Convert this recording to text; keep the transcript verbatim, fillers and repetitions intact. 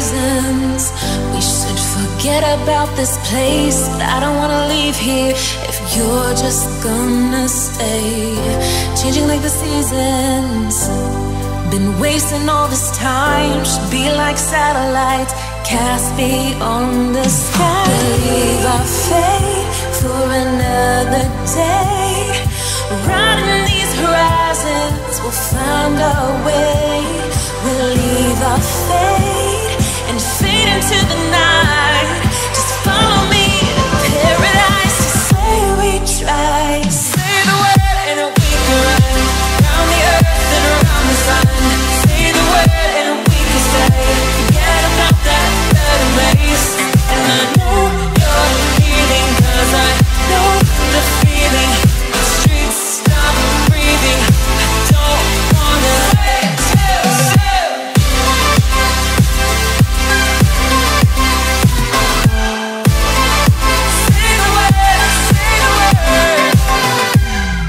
reasons. We should forget about this place, but I don't wanna leave here if you're just gonna stay. Changing like the seasons, been wasting all this time. Should be like satellites cast beyond the sky. Leave our fate for another day. Riding these horizons, we'll find our way. We'll leave our fate